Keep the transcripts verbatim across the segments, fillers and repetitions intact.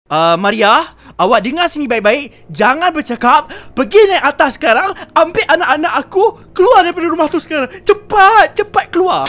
Uh, Maria, awak dengar sini baik-baik. Jangan bercakap. Pergi naik atas sekarang. Ambil anak-anak aku. Keluar daripada rumah tu sekarang. Cepat, cepat keluar.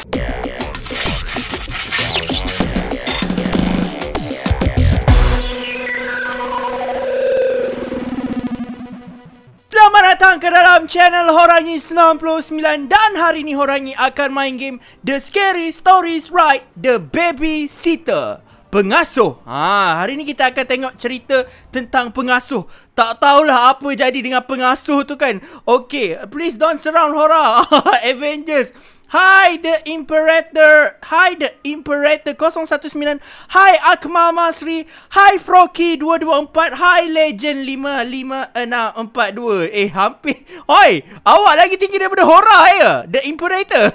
Selamat datang ke dalam channel Horangi sembilan puluh sembilan. Dan hari ni Horangi akan main game The Scary Stories Ride The Babysitter, pengasuh. Ha, hari ni kita akan tengok cerita tentang pengasuh. Tak tahulah apa jadi dengan pengasuh tu kan. Okay, please don't surround Hora. Avengers. Hi the Imperator. Hi the Imperator kosong satu sembilan. Hi Akmal Masri. Hi Froki dua dua empat. Hi Legend lima lima enam empat dua. Eh hampir. Oi, awak lagi tinggi daripada Hora ya, The Imperator.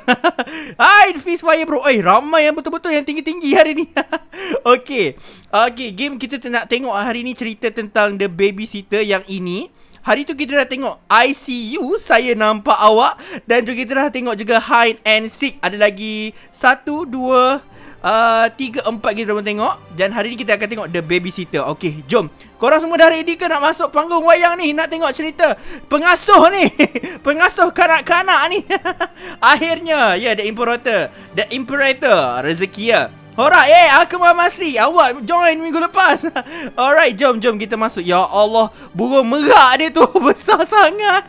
Hi Fishfire bro. Oi, ramai yang betul-betul yang tinggi-tinggi hari ni. Okay, okay, game kita nak tengok hari ni cerita tentang The Babysitter yang ini. Hari tu kita dah tengok I C U, Saya Nampak Awak. Dan juga kita dah tengok juga Hide and Seek. Ada lagi satu, dua, uh, tiga, empat kita dah tengok. Dan hari ni kita akan tengok The Babysitter. Okay, jom. Korang semua dah ready ke nak masuk panggung wayang ni? Nak tengok cerita pengasuh ni. Pengasuh kanak-kanak ni. Akhirnya, ya, yeah, The Imperator. The Imperator, rezeki ya. Alright, eh, aku Mama Sri. Awak join minggu lepas. Alright, jom, jom kita masuk. Ya Allah, burung merak dia tu besar sangat.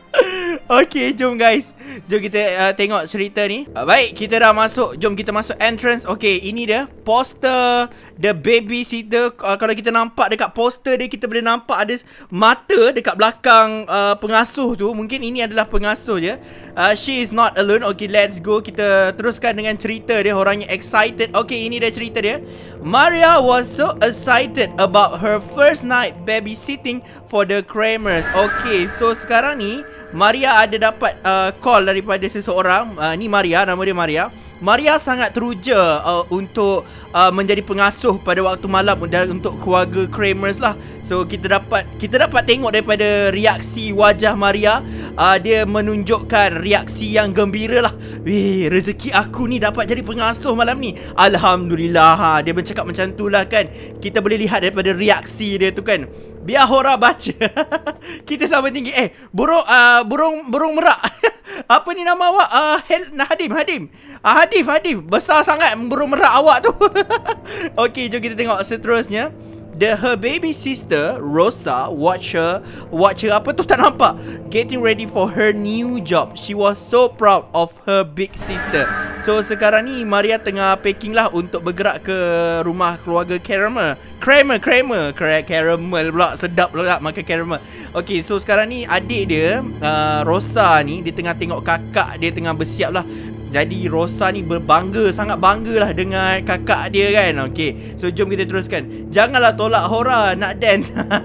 Okay, jom guys. Jom kita uh, tengok cerita ni. uh, Baik, kita dah masuk. Jom kita masuk entrance. Okay, ini dia poster The Babysitter. uh, Kalau kita nampak dekat poster dia, kita boleh nampak ada mata dekat belakang uh, pengasuh tu. Mungkin ini adalah pengasuh je. uh, She is not alone. Okay, let's go. Kita teruskan dengan cerita dia. Orangnya excited. Okay, ini dia cerita dia. Maria was so excited about her first night babysitting for the Kramers. Okay, so sekarang ni Maria ada dapat uh, call daripada seseorang. uh, Ni Maria, nama dia Maria. Maria sangat teruja uh, untuk uh, menjadi pengasuh pada waktu malam dan untuk keluarga Kramers lah. So kita dapat kita dapat tengok daripada reaksi wajah Maria. uh, Dia menunjukkan reaksi yang gembira lah. Weh, rezeki aku ni dapat jadi pengasuh malam ni. Alhamdulillah. ha, Dia bercakap macam tu lah kan. Kita boleh lihat daripada reaksi dia tu kan. Biar Hora baca. Kita sama tinggi. Eh, burung uh, burung burung merak. Apa ni nama awak? Uh, Hel Hadim, Hadim. Uh, Hadif, Hadif. Besar sangat burung merak awak tu. Okay, jom kita tengok seterusnya. The her baby sister Rosa watch her watch her apa tu tak nampak getting ready for her new job. She was so proud of her big sister. So sekarang ni Maria tengah packing lah untuk bergerak ke rumah keluarga Kramer. Kramer, Kramer, caramel pula, sedap pula makan caramel. Okay, so sekarang ni adik dia uh, Rosa ni, dia tengah tengok kakak dia tengah bersiap lah. Jadi Rosa ni berbangga, sangat bangga lah dengan kakak dia kan. Okay, so jom kita teruskan. Janganlah tolak Hora nak dance.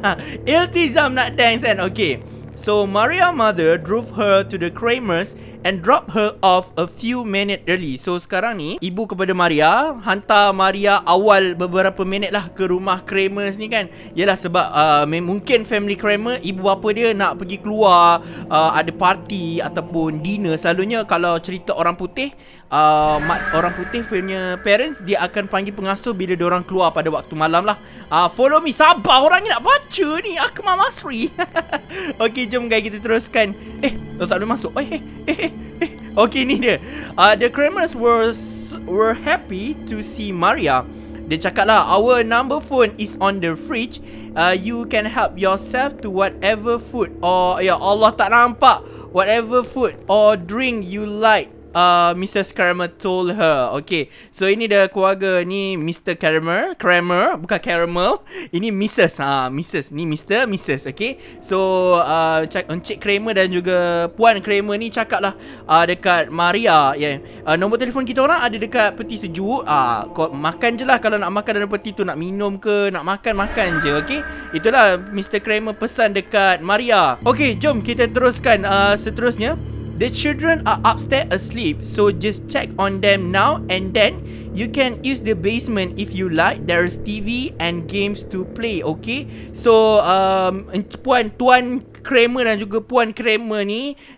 Iltizam nak dance kan. Okay, so Maria mother drove her to the Kramers and dropped her off a few minutes early. So sekarang ni ibu kepada Maria hantar Maria awal beberapa minit lah ke rumah Kramers ni kan. Yalah sebab uh, mungkin family Kramer, ibu bapa dia nak pergi keluar, uh, ada party ataupun dinner. Selalunya kalau cerita orang putih, uh, mak, orang putih punya parents, dia akan panggil pengasuh bila diorang keluar pada waktu malam lah. uh, Follow me, sabar, orang ni nak baca ni. Akmal Masri. Okay, jom guys kita teruskan. Eh, oh, tak boleh masuk. Eh, eh, eh, eh. Okay, ni dia. uh, The Kramers were, were happy to see Maria. Dia cakap lah, our number phone is on the fridge. uh, You can help yourself to whatever food or, ya Allah tak nampak, whatever food or drink you like. Uh, Missus Kramer told her. Okay, so ini dia keluarga ni, Mister Kramer, Kramer, bukan caramel. Ini Missus ha, Missus ni Mister, Missus. Okay, so uh, Encik Kramer dan juga Puan Kramer ni cakap lah uh, dekat Maria, yeah. uh, Nombor telefon kita orang ada dekat peti sejuk. uh, Kau makan je lah kalau nak makan dalam peti tu. Nak minum ke, nak makan, makan je. Okay, itulah Mister Kramer pesan dekat Maria. Okay, jom kita teruskan uh, seterusnya. The children are upstairs asleep, so just check on them now and then. You can use the basement if you like. There's T V and games to play. Okay, so um, Puan Tuan Kramer dan juga Puan Kramer ni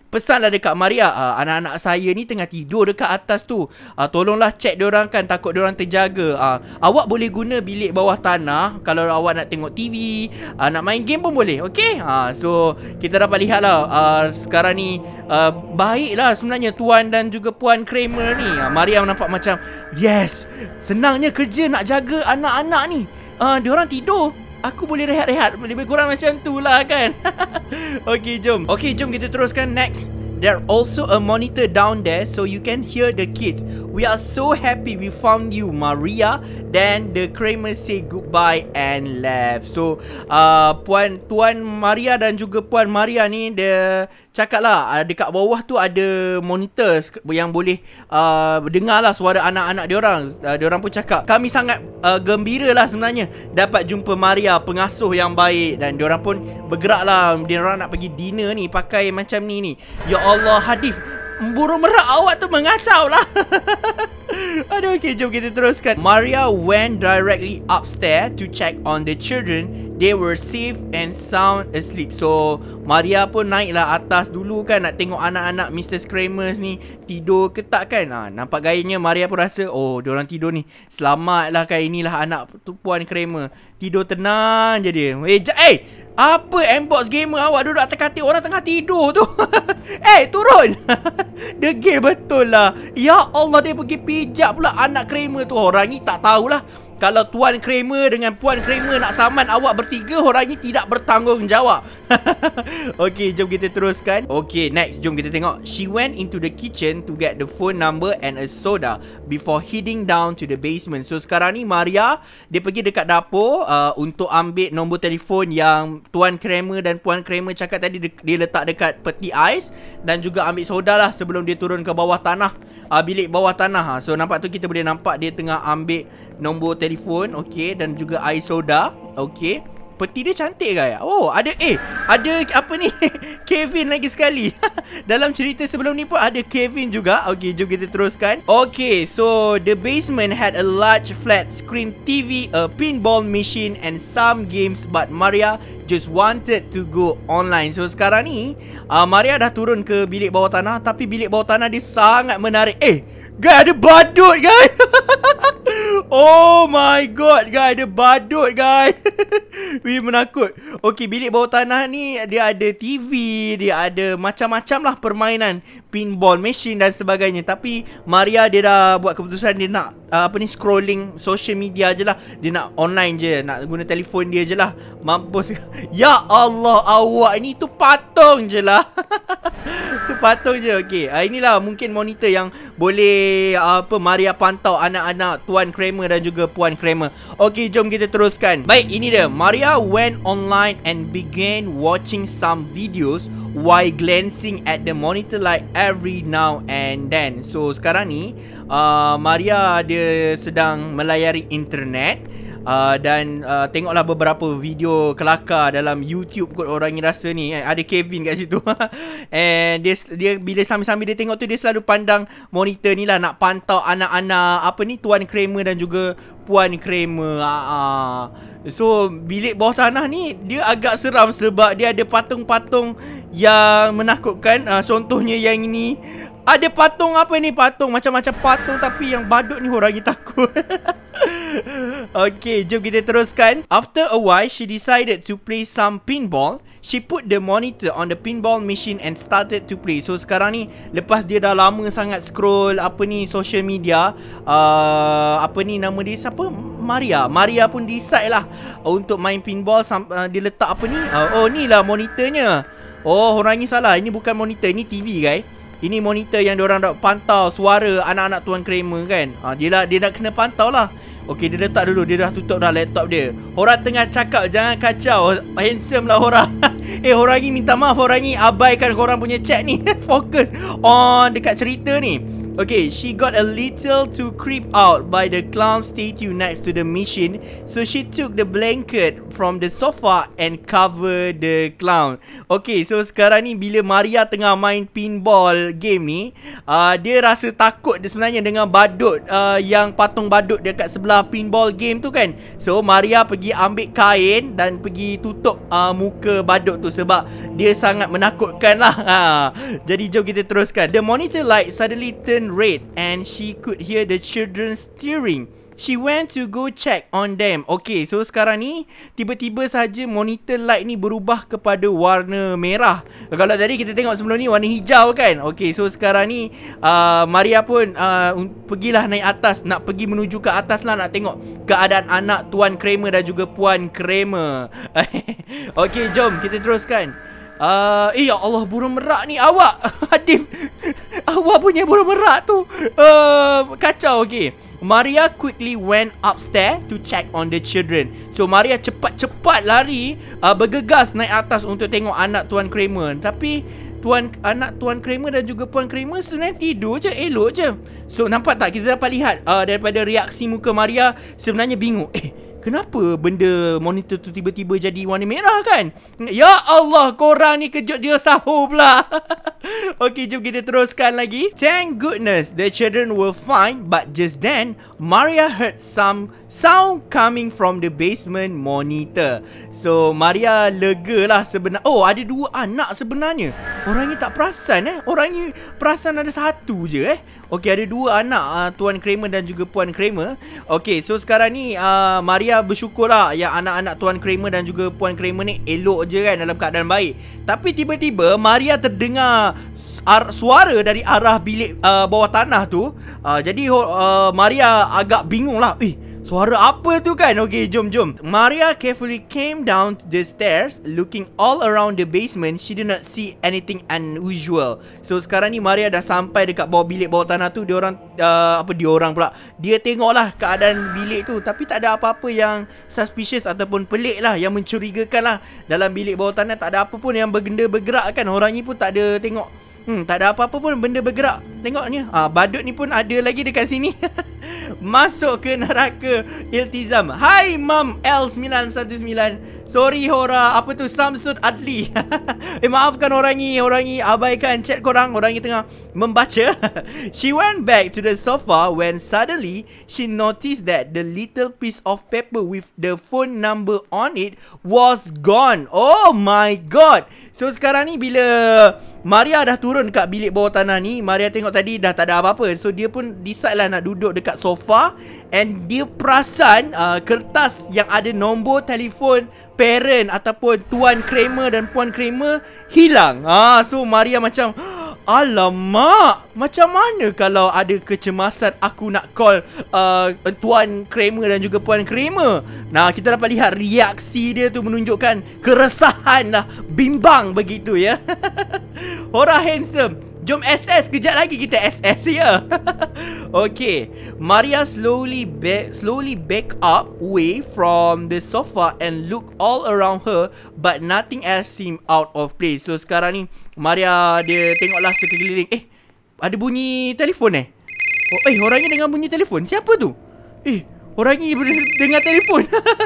pesanlah dekat Maria, uh, anak-anak saya ni tengah tidur dekat atas tu, uh, tolonglah check diorang kan, takut diorang terjaga. uh, Awak boleh guna bilik bawah tanah kalau awak nak tengok T V, uh, nak main game pun boleh. Okay, uh, so kita dapat lihat lah uh, sekarang ni uh, baiklah sebenarnya Tuan dan juga Puan Kramer ni. uh, Maria nampak macam yes, senangnya kerja nak jaga anak-anak ni. uh, Diorang tidur, aku boleh rehat-rehat. Lebih kurang macam tu lah kan. Okay, jom. Okay, jom kita teruskan. Next, there also a monitor down there so you can hear the kids. We are so happy we found you, Maria. Then the Kramer say goodbye and left. So uh, Puan Tuan Maria dan juga Puan Maria ni, dia cakap lah, uh, dekat bawah tu ada monitor yang boleh uh, dengar lah suara anak-anak diorang. uh, Diorang pun cakap kami sangat uh, gembira lah sebenarnya dapat jumpa Maria, pengasuh yang baik. Dan diorang pun bergerak lah, diorang nak pergi dinner ni pakai macam ni ni. Ya Allah, Hadif, burung merak awak tu mengacau lah. Aduh, okay, jom kita teruskan. Maria went directly upstairs to check on the children. They were safe and sound asleep. So Maria pun naiklah atas dulu kan, nak tengok anak-anak Mister Kramer ni tidur ke tak kan. ha, Nampak gayanya Maria pun rasa, oh, diorang tidur ni selamat lah kan. Inilah anak tu Puan Kramer, tidur tenang je dia. Eh, eh apa Mbox gamer awak duduk atas katil, orang tengah tidur tu. Eh, turun. Degil betul lah. Ya Allah, dia pergi pijak pula anak Kramer tu. Orang ni tak tahulah kalau Tuan Kramer dengan Puan Kramer nak saman awak bertiga, orang ni tidak bertanggungjawab. Okay, jom kita teruskan. Okay, next, jom kita tengok. She went into the kitchen to get the phone number and a soda before heading down to the basement. So sekarang ni Maria, dia pergi dekat dapur uh, untuk ambil nombor telefon yang Tuan Kramer dan Puan Kramer cakap tadi. Dia letak dekat peti ais dan juga ambil soda lah sebelum dia turun ke bawah tanah, uh, bilik bawah tanah. So nampak tu, kita boleh nampak dia tengah ambil nombor telefon, okay, dan juga air soda. Okay, peti dia cantik guys. Oh, ada eh ada apa ni Kevin lagi sekali. Dalam cerita sebelum ni pun ada Kevin juga. Okay, jom kita teruskan. Okay, so the basement had a large flat screen T V, a pinball machine and some games, but Maria just wanted to go online. So sekarang ni uh, Maria dah turun ke bilik bawah tanah, tapi bilik bawah tanah dia sangat menarik. Eh guys, ada badut guys. Oh my god guys, ada badut guys. Wih, menakut. Okay, bilik bawah tanah ni dia ada T V, dia ada macam-macam lah permainan, pinball machine dan sebagainya. Tapi Maria dia dah buat keputusan dia nak uh, apa ni, scrolling social media je lah. Dia nak online je, nak guna telefon dia je lah. Mampus. Ya Allah, awak ni tu patung je lah. Tu patung je. Okay, uh, inilah mungkin monitor yang boleh uh, apa Maria pantau anak-anak Tuan Kramer dan juga Puan Kramer. Okay, jom kita teruskan. Baik, ini dia. Maria went online and began watching some videos while glancing at the monitor like every now and then. So sekarang ni uh, Maria dia sedang melayari internet uh, dan uh, tengoklah beberapa video kelakar dalam YouTube kot orang ni rasa ni. eh, Ada Kevin kat situ. And dia, dia bila sambil-sambil dia tengok tu, dia selalu pandang monitor ni lah, nak pantau anak-anak apa ni, Tuan Kramer dan juga Puan Kramer. uh, So bilik bawah tanah ni dia agak seram sebab dia ada patung-patung yang menakutkan. uh, Contohnya yang ini, ada patung apa ni, patung macam-macam patung, tapi yang badut ni orang ni takut. Okay, jom kita teruskan. After a while, she decided to play some pinball. She put the monitor on the pinball machine and started to play. So sekarang ni, lepas dia dah lama sangat scroll apa ni, social media, uh, apa ni nama dia, siapa? Maria. Maria pun decide lah untuk main pinball. uh, Dia letak apa ni, uh, oh ni lah monitornya. Oh, orang ni salah, ini bukan monitor, ini T V guys. Ini monitor yang diorang nak pantau suara anak-anak Tuan Kramer kan. ha, Dia lah, dia nak kena pantau lah. Okay, dia letak dulu, dia dah tutup dah laptop dia. Orang tengah cakap, jangan kacau, handsome lah orang. Eh, orang ni minta maaf, orang ni abaikan korang punya chat ni. Fokus on dekat cerita ni. Okay, she got a little too creeped out by the clown statue next to the machine, so she took the blanket from the sofa and covered the clown. Okay, so sekarang ni bila Maria tengah main pinball game ni, uh, dia rasa takut dia sebenarnya dengan badut uh, yang patung badut dekat sebelah pinball game tu kan. So Maria pergi ambil kain dan pergi tutup uh, muka badut tu sebab dia sangat menakutkan lah. Ha. Jadi jom kita teruskan. The monitor light suddenly turned red and she could hear the children stirring. She went to go check on them. Okay, so sekarang ni tiba-tiba saja monitor light ni berubah kepada warna merah. Kalau tadi kita tengok sebelum ni warna hijau kan. Okay, so sekarang ni uh, Maria pun uh, pergilah naik atas, nak pergi menuju ke atas lah, nak tengok keadaan anak Tuan Kramer dan juga Puan Kramer. Okay, jom kita teruskan. Uh, eh ya Allah, burung merak ni awak Hadif, awak punya burung merak tu uh, kacau. Okay, Maria quickly went upstairs to check on the children. So Maria cepat-cepat lari, uh, bergegas naik atas untuk tengok anak Tuan Kramer. Tapi Tuan anak Tuan Kramer dan juga Puan Kramer sebenarnya tidur je, elok je. So nampak tak, kita dapat lihat uh, daripada reaksi muka Maria, sebenarnya bingung. Eh, kenapa benda monitor tu tiba-tiba jadi warna merah kan? Ya Allah, korang ni kejut dia sahur pula. Okay, jom kita teruskan lagi. Thank goodness the children were fine, but just then Maria heard some sound coming from the basement monitor. So Maria lega lah sebenarnya. Oh, ada dua anak sebenarnya. Orang ni tak perasan eh. Orang ni perasan ada satu je eh. Okay, ada dua anak, uh, Tuan Kramer dan juga Puan Kramer. Okay, so sekarang ni uh, Maria bersyukur lah yang anak-anak Tuan Kramer dan juga Puan Kramer ni elok je kan, dalam keadaan baik. Tapi tiba-tiba Maria terdengar suara dari arah bilik uh, bawah tanah tu. uh, Jadi uh, Maria agak bingung lah. Eh, suara apa tu kan? Okay, jom jom. Maria carefully came down the stairs. Looking all around the basement, she did not see anything unusual. So sekarang ni Maria dah sampai dekat bawah bilik bawah tanah tu. Dia orang uh, apa dia orang pula, dia tengoklah keadaan bilik tu, tapi tak ada apa-apa yang suspicious ataupun pelik lah, yang mencurigakan lah. Dalam bilik bawah tanah tak ada apa pun yang benda bergerak kan. Orang ni pun tak ada tengok. Hmm, tak ada apa-apa pun benda bergerak. Tengoknya, ah, badut ni pun ada lagi dekat sini. Masuk ke neraka iltizam. Hai Mam L sembilan satu sembilan. Sorry Hora, apa tu, Samsud Adli. Eh, maafkan orang ni, orang ni abaikan chat korang. Orang ni tengah membaca. She went back to the sofa when suddenly she noticed that the little piece of paper with the phone number on it was gone. Oh my god. So sekarang ni bila Maria dah turun kat bilik bawah tanah ni, Maria tengok tadi dah tak ada apa-apa. So dia pun decide lah nak duduk dekat sofa. And dia perasan uh, kertas yang ada nombor telefon parent ataupun Tuan Kramer dan Puan Kramer hilang. Ah, so Maria macam, alamak, macam mana kalau ada kecemasan aku nak call uh, Tuan Kramer dan juga Puan Kramer. Nah, kita dapat lihat reaksi dia tu menunjukkan keresahan lah, bimbang begitu ya. Hora handsome. Jom S S, kejap lagi kita S S ya. Okay, Maria slowly back, slowly back up away from the sofa and look all around her, but nothing else seemed out of place. So sekarang ni Maria dia tengoklah sekeliling. Eh, ada bunyi telefon eh. Oh, eh, orangnya dengar bunyi telefon. Siapa tu? Eh, orang ni dengar telefon.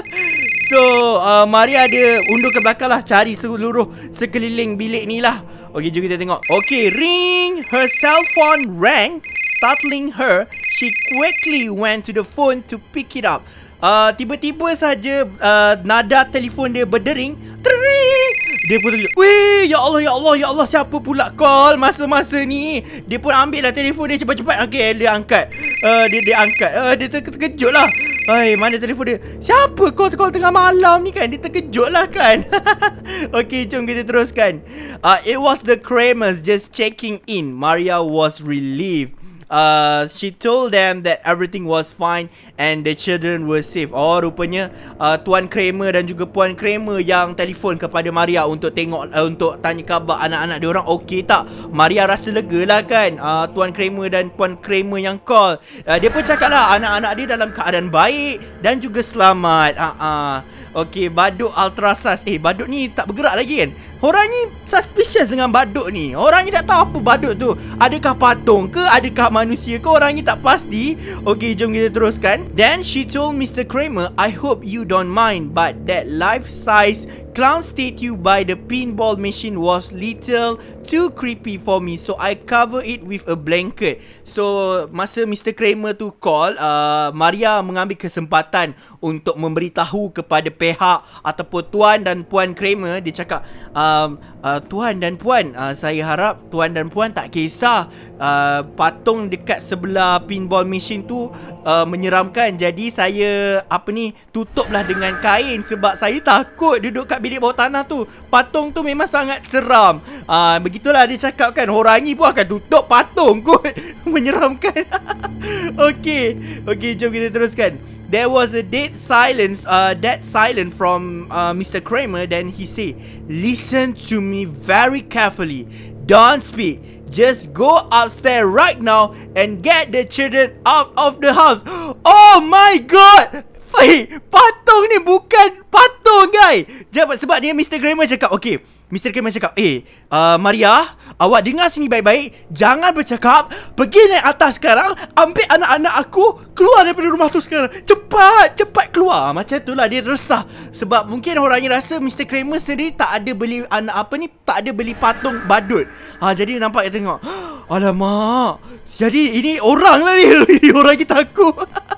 So uh, Maria dia undur ke belakang lah, cari seluruh sekeliling bilik ni lah. Okay, jom kita tengok. Okay, ring. Her cell phone rang, startling her. She quickly went to the phone to pick it up. uh, Tiba-tiba saja uh, nada telefon dia berdering. Tring. Dia pun terkejut. Weh, ya Allah, ya Allah, ya Allah, siapa pula call masa-masa ni? Dia pun ambil lah telefon dia cepat-cepat. Okay, dia angkat. uh, Dia dia angkat. uh, Dia ter terkejut lah. Hai, mana telefon dia? Siapa call-call tengah malam ni kan? Dia terkejut lah kan. Okay, jom kita teruskan. uh, It was the Kramers just checking in. Maria was relieved. Uh, she told them that everything was fine and the children were safe. Oh, rupanya uh, Tuan Kramer dan juga Puan Kramer yang telefon kepada Maria untuk tengok, uh, untuk tanya khabar anak-anak dia orang okey tak. Maria rasa lega lah kan. uh, Tuan Kramer dan Puan Kramer yang call. uh, Dia pun cakap lah anak-anak dia dalam keadaan baik dan juga selamat. uh, uh. Okay, badut ultrasas. Eh, badut ni tak bergerak lagi kan? Orang ni suspicious dengan badut ni. Orang ni tak tahu apa badut tu. Adakah patung ke? Adakah manusia ke? Orang ni tak pasti. Okay, jom kita teruskan. Then she told Mister Kramer, I hope you don't mind, but that life-size clown statue by the pinball machine was little too creepy for me, so I cover it with a blanket. So masa Mister Kramer tu call, uh, Maria mengambil kesempatan untuk memberitahu kepada pihak ataupun tuan dan puan Kramer. Dia cakap, um, uh, tuan dan puan, uh, saya harap tuan dan puan tak kisah uh, patung dekat sebelah pinball machine tu uh, menyeramkan. Jadi saya apa ni tutuplah dengan kain sebab saya takut duduk kat bilik bawah tanah tu. Patung tu memang sangat seram. uh, Begitulah dia cakap kan. Horangi pun akan tutup patung kot. Menyeramkan. Okay, okay, jom kita teruskan. There was a dead silence, uh, dead silence from uh, Mister Kramer. Then he said, listen to me very carefully. Don't speak. Just go upstairs right now and get the children out of the house. Oh my god! Hey, patung ni bukan patung, guys. Sebab dia Mister Kramer cakap, okay, Mister Kramer cakap, eh, uh, Maria, awak dengar sini baik-baik. Jangan bercakap. Pergi naik atas sekarang. Ambil anak-anak aku. Keluar daripada rumah tu sekarang. Cepat, cepat keluar. Macam tu lah, dia resah. Sebab mungkin orangnya rasa Mister Kramer sendiri tak ada beli anak apa ni, tak ada beli patung badut. Ha, jadi nampak dia tengok, alamak, jadi ini orang lah ni. Ini orang kita takut.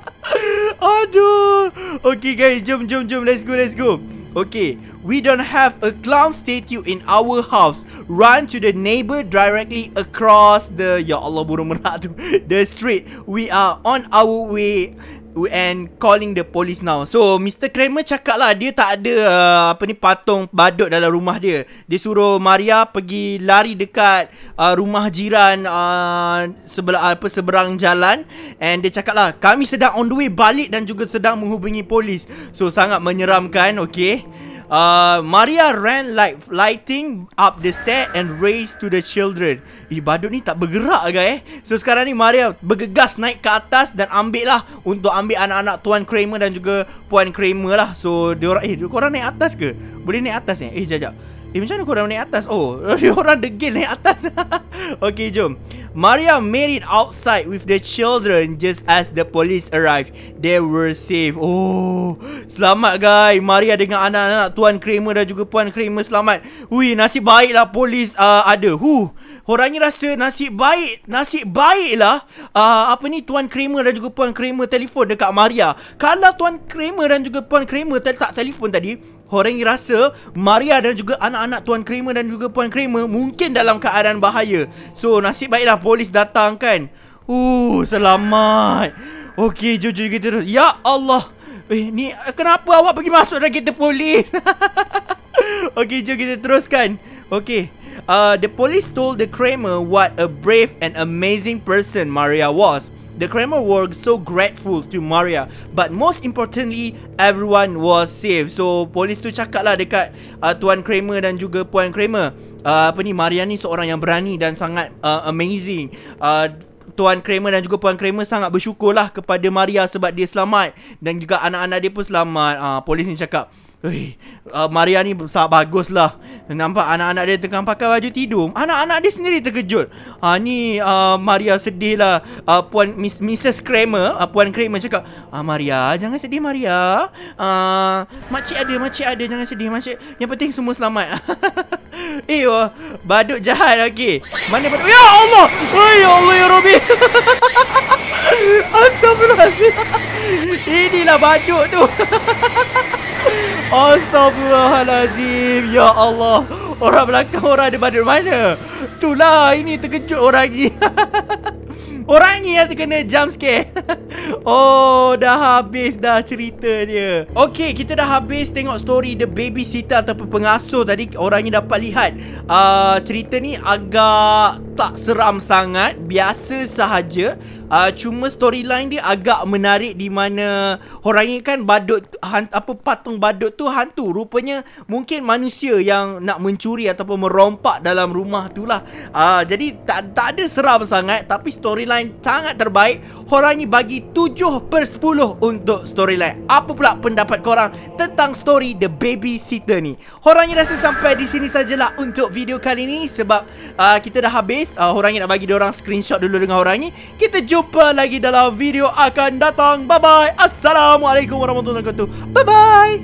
Aduh. Okay guys, jom jom jom, let's go, let's go. Okay, we don't have a clown statue in our house. Run to the neighbor directly across the, ya Allah, burung merak tu, the street. We are on our way and calling the police now. So Mister Kramer cakap lah, dia tak ada uh, apa ni patung badut dalam rumah dia. Dia suruh Maria pergi lari dekat uh, rumah jiran uh, sebelah apa seberang jalan. And dia cakap lah, kami sedang on the way balik dan juga sedang menghubungi polis. So sangat menyeramkan. Okay, Uh, Maria ran like lighting up the stair and raced to the children. Eh, badut ni tak bergerak ke eh? So sekarang ni Maria bergegas naik ke atas dan ambil lah untuk ambil anak-anak Tuan Kramer dan juga Puan Kramer lah. So diorang, eh korang naik atas ke? Boleh naik atas ni? Eh jap jap. Eh macam mana korang naik atas? Oh, diorang degil naik atas. Okay, jom. Maria made it outside with the children just as the police arrived. They were safe. Oh, selamat guys. Maria dengan anak-anak Tuan Kramer dan juga Puan Kramer selamat. Ui, nasib baiklah polis uh, ada. Huh, orangnya rasa nasib baik. Nasib baiklah uh, apa ni Tuan Kramer dan juga Puan Kramer telefon dekat Maria. Kalau Tuan Kramer dan juga Puan Kramer tak telefon tadi, orang yang rasa Maria dan juga anak-anak Tuan Kramer dan juga Puan Kramer mungkin dalam keadaan bahaya. So nasib baiklah polis datang kan. Uh, selamat. Okey, jom jom kita terus. Ya Allah. Eh, ni kenapa awak pergi masuk dalam kereta polis? Okey, jom kita teruskan. Okey. Uh, the police told the Kramer what a brave and amazing person Maria was. The Kramer were so grateful to Maria, but most importantly, everyone was safe. So, polis tu cakap lah dekat uh, Tuan Kramer dan juga Puan Kramer, uh, apa ni, Maria ni seorang yang berani dan sangat uh, amazing. Uh, Tuan Kramer dan juga Puan Kramer sangat bersyukurlah kepada Maria sebab dia selamat dan juga anak-anak dia pun selamat. Uh, polis ni cakap, Hei, uh, Maria ni sangat bagus lah. Nampak anak-anak dia tengah pakai baju tidur. Anak-anak dia sendiri terkejut. Ha, ni uh, Maria sedih lah. uh, Puan Miss, Missus Kramer, uh, Puan Kramer cakap, ah, Maria, jangan sedih Maria. uh, Makcik ada, makcik ada, jangan sedih makcik. Yang penting semua selamat. Eh, oh, badut jahat. Okay, mana badut? Ya Allah. Oh, ya Allah ya Rabbi. Astagfirullahaladzim. Inilah badut tu. Astaghfirullahalazim. Ya Allah. Orang belakang orang ada badut mana? Itulah, ini terkejut orang ni. Orang ni yang terkena jump scare. Oh, dah habis dah cerita dia. Okay, kita dah habis tengok story The Babysitter ataupun pengasuh tadi. Orang ni dapat lihat uh, cerita ni agak tak seram sangat, biasa sahaja. uh, cuma storyline dia agak menarik di mana orang ini kan badut han, apa patung badut tu hantu, rupanya mungkin manusia yang nak mencuri ataupun merompak dalam rumah tu lah. uh, Jadi tak, tak ada seram sangat, tapi storyline sangat terbaik. Horang ni bagi tujuh per sepuluh untuk storyline. Apa pula pendapat korang tentang story The Babysitter ni? Horang ni rasa sampai di sini sajalah untuk video kali ni, sebab uh, kita dah habis. uh, Horang ni nak bagi diorang screenshot dulu dengan horang ni. Kita jumpa lagi dalam video akan datang. Bye bye. Assalamualaikum warahmatullahi wabarakatuh. Bye bye.